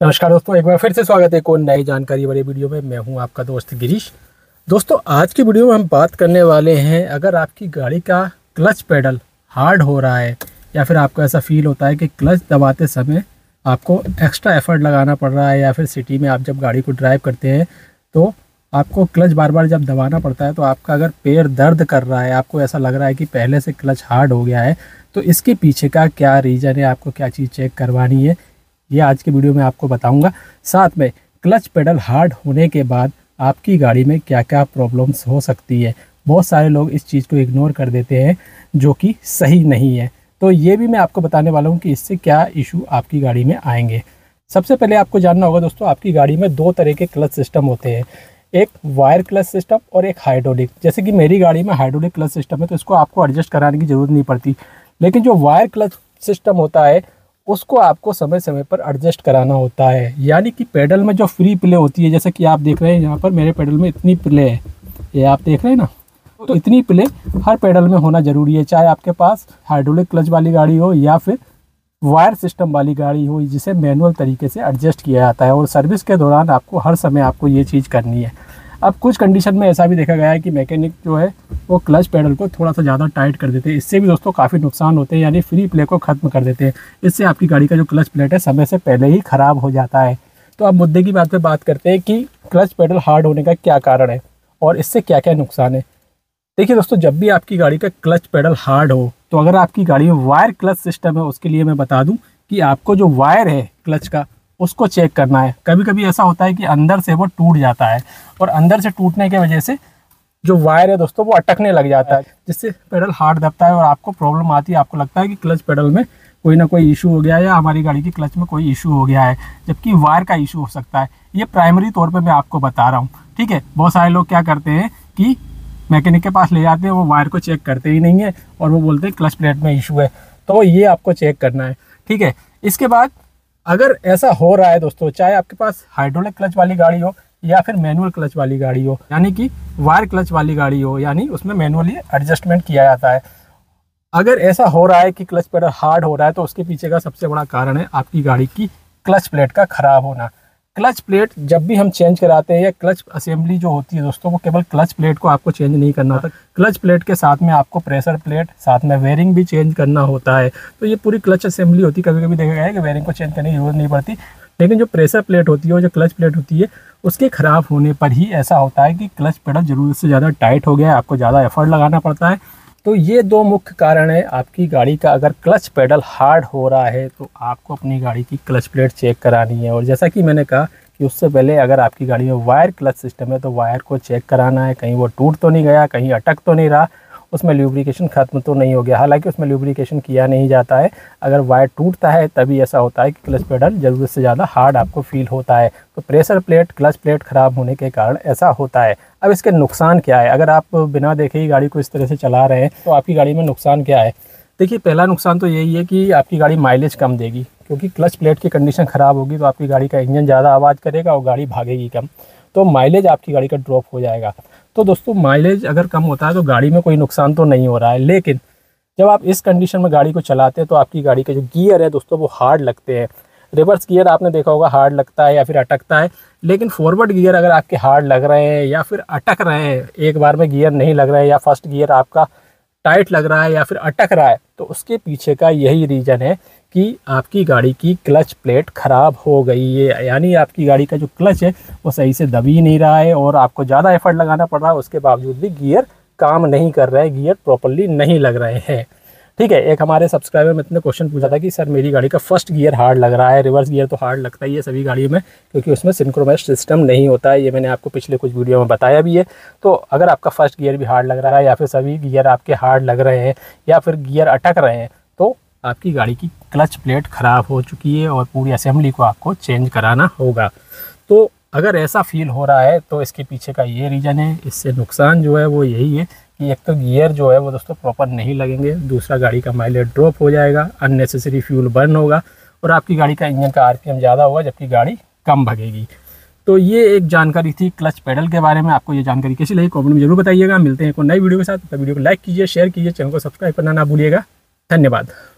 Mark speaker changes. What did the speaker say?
Speaker 1: नमस्कार दोस्तों, एक बार फिर से स्वागत है एक और नई जानकारी वाली वीडियो में। मैं हूं आपका दोस्त गिरीश। दोस्तों, आज की वीडियो में हम बात करने वाले हैं, अगर आपकी गाड़ी का क्लच पेडल हार्ड हो रहा है या फिर आपको ऐसा फील होता है कि क्लच दबाते समय आपको एक्स्ट्रा एफर्ट लगाना पड़ रहा है, या फिर सिटी में आप जब गाड़ी को ड्राइव करते हैं तो आपको क्लच बार बार जब दबाना पड़ता है, तो आपका अगर पैर दर्द कर रहा है, आपको ऐसा लग रहा है कि पहले से क्लच हार्ड हो गया है, तो इसके पीछे का क्या रीज़न है, आपको क्या चीज़ चेक करवानी है, ये आज की वीडियो में आपको बताऊंगा। साथ में क्लच पेडल हार्ड होने के बाद आपकी गाड़ी में क्या क्या प्रॉब्लम्स हो सकती है। बहुत सारे लोग इस चीज़ को इग्नोर कर देते हैं, जो कि सही नहीं है। तो ये भी मैं आपको बताने वाला हूँ कि इससे क्या इशू आपकी गाड़ी में आएंगे। सबसे पहले आपको जानना होगा दोस्तों, आपकी गाड़ी में दो तरह के क्लच सिस्टम होते हैं, एक वायर क्लच सिस्टम और एक हाइड्रोलिक। जैसे कि मेरी गाड़ी में हाइड्रोलिक क्लच सिस्टम है, तो इसको आपको एडजस्ट कराने की ज़रूरत नहीं पड़ती। लेकिन जो वायर क्लच सिस्टम होता है उसको आपको समय समय पर एडजस्ट कराना होता है। यानी कि पेडल में जो फ्री प्ले होती है, जैसे कि आप देख रहे हैं यहाँ पर मेरे पेडल में इतनी प्ले है, ये आप देख रहे हैं ना, तो इतनी प्ले हर पेडल में होना ज़रूरी है, चाहे आपके पास हाइड्रोलिक क्लच वाली गाड़ी हो या फिर वायर सिस्टम वाली गाड़ी हो, जिसे मैनुअल तरीके से एडजस्ट किया जाता है। और सर्विस के दौरान आपको हर समय आपको ये चीज़ करनी है। अब कुछ कंडीशन में ऐसा भी देखा गया है कि मैकेनिक जो है वो क्लच पेडल को थोड़ा सा ज़्यादा टाइट कर देते हैं। इससे भी दोस्तों काफ़ी नुकसान होते हैं, यानी फ्री प्ले को ख़त्म कर देते हैं। इससे आपकी गाड़ी का जो क्लच प्लेट है समय से पहले ही ख़राब हो जाता है। तो अब मुद्दे की बात पे बात करते हैं कि क्लच पेडल हार्ड होने का क्या कारण है और इससे क्या क्या नुकसान है। देखिए दोस्तों, जब भी आपकी गाड़ी का क्लच पेडल हार्ड हो, तो अगर आपकी गाड़ी में वायर क्लच सिस्टम है, उसके लिए मैं बता दूँ कि आपको जो वायर है क्लच का उसको चेक करना है। कभी कभी ऐसा होता है कि अंदर से वो टूट जाता है, और अंदर से टूटने की वजह से जो वायर है दोस्तों वो अटकने लग जाता है, जिससे पेडल हार्ड दबता है और आपको प्रॉब्लम आती है। आपको लगता है कि क्लच पेडल में कोई ना कोई इशू हो गया है या हमारी गाड़ी की क्लच में कोई इशू हो गया है, जबकि वायर का इशू हो सकता है। ये प्राइमरी तौर पर मैं आपको बता रहा हूँ, ठीक है। बहुत सारे लोग क्या करते हैं कि मैकेनिक के पास ले जाते हैं, वो वायर को चेक करते ही नहीं है और वो बोलते हैं क्लच प्लेट में इशू है। तो ये आपको चेक करना है, ठीक है। इसके बाद अगर ऐसा हो रहा है दोस्तों, चाहे आपके पास हाइड्रोलिक क्लच वाली गाड़ी हो या फिर मैनुअल क्लच वाली गाड़ी हो, यानी कि वायर क्लच वाली गाड़ी हो, यानी उसमें मैनुअली एडजस्टमेंट किया जाता है। अगर ऐसा हो रहा है कि क्लच पेडल हार्ड हो रहा है, तो उसके पीछे का सबसे बड़ा कारण है आपकी गाड़ी की क्लच प्लेट का ख़राब होना। क्लच प्लेट जब भी हम चेंज कराते हैं, या क्लच असेंबली जो होती है दोस्तों, वो केवल क्लच प्लेट को आपको चेंज नहीं करना होता। क्लच प्लेट के साथ में आपको प्रेशर प्लेट, साथ में वेयरिंग भी चेंज करना होता है। तो ये पूरी क्लच असेंबली होती है। कभी कभी देखा गया है कि वेयरिंग को चेंज करने की जरूरत नहीं पड़ती, लेकिन जो प्रेशर प्लेट होती है और जो क्लच प्लेट होती है, उसके ख़राब होने पर ही ऐसा होता है कि क्लच पेडल ज़रूरत से ज़्यादा टाइट हो गया है, आपको ज़्यादा एफर्ट लगाना पड़ता है। तो ये दो मुख्य कारण है आपकी गाड़ी का। अगर क्लच पेडल हार्ड हो रहा है तो आपको अपनी गाड़ी की क्लच प्लेट चेक करानी है। और जैसा कि मैंने कहा कि उससे पहले अगर आपकी गाड़ी में वायर क्लच सिस्टम है, तो वायर को चेक कराना है, कहीं वो टूट तो नहीं गया, कहीं अटक तो नहीं रहा, उसमें ल्यूब्रिकेशन ख़त्म तो नहीं हो गया। हालांकि उसमें ल्यूब्रिकेशन किया नहीं जाता है। अगर वायर टूटता है तभी ऐसा होता है कि क्लच पेडल ज़रूरत से ज़्यादा हार्ड आपको फील होता है। तो प्रेशर प्लेट, क्लच प्लेट ख़राब होने के कारण ऐसा होता है। अब इसके नुकसान क्या है? अगर आप बिना देखे ही गाड़ी को इस तरह से चला रहे हैं, तो आपकी गाड़ी में नुकसान क्या है? देखिए, पहला नुकसान तो यही है कि आपकी गाड़ी माइलेज कम देगी, क्योंकि क्लच प्लेट की कंडीशन ख़राब होगी तो आपकी गाड़ी का इंजन ज़्यादा आवाज़ करेगा और गाड़ी भागेगी कम, तो माइलेज आपकी गाड़ी का ड्रॉप हो जाएगा। तो दोस्तों, माइलेज अगर कम होता है तो गाड़ी में कोई नुकसान तो नहीं हो रहा है, लेकिन जब आप इस कंडीशन में गाड़ी को चलाते हैं तो आपकी गाड़ी के जो गियर है दोस्तों वो हार्ड लगते हैं। रिवर्स गियर आपने देखा होगा हार्ड लगता है या फिर अटकता है, लेकिन फॉरवर्ड गियर अगर आपके हार्ड लग रहे हैं या फिर अटक रहे हैं, एक बार में गियर नहीं लग रहे हैं, या फर्स्ट गियर आपका टाइट लग रहा है या फिर अटक रहा है, तो उसके पीछे का यही रीज़न है कि आपकी गाड़ी की क्लच प्लेट ख़राब हो गई है। यानी आपकी गाड़ी का जो क्लच है वो सही से दब ही नहीं रहा है और आपको ज़्यादा एफर्ट लगाना पड़ रहा है, उसके बावजूद भी गियर काम नहीं कर रहे हैं, गियर प्रॉपर्ली नहीं लग रहे हैं, ठीक है। एक हमारे सब्सक्राइबर में इतने क्वेश्चन पूछा था कि सर मेरी गाड़ी का फर्स्ट गियर हार्ड लग रहा है, रिवर्स गियर तो हार्ड लगता ही है सभी गाड़ियों में, क्योंकि उसमें सिंक्रोनाइज्ड सिस्टम नहीं होता है। ये मैंने आपको पिछले कुछ वीडियो में बताया भी है। तो अगर आपका फर्स्ट गियर भी हार्ड लग रहा है या फिर सभी गियर आपके हार्ड लग रहे हैं या फिर गियर अटक रहे हैं, तो आपकी गाड़ी की क्लच प्लेट ख़राब हो चुकी है और पूरी असेंबली को आपको चेंज कराना होगा। तो अगर ऐसा फील हो रहा है तो इसके पीछे का ये रीज़न है। इससे नुकसान जो है वो यही है कि एक तो गियर जो है वो दोस्तों प्रॉपर नहीं लगेंगे, दूसरा गाड़ी का माइलेज ड्रॉप हो जाएगा, अननेसेसरी फ्यूल बर्न होगा और आपकी गाड़ी का इंजन का आरपीएम ज़्यादा होगा, जबकि गाड़ी कम भगेगी। तो ये एक जानकारी थी क्लच पेडल के बारे में। आपको ये जानकारी कैसी लगी कमेंट में जरूर बताइएगा। मिलते हैं एक नई वीडियो के साथ। वीडियो को लाइक कीजिए, शेयर कीजिए, चैनल को सब्सक्राइब करना ना भूलिएगा। धन्यवाद।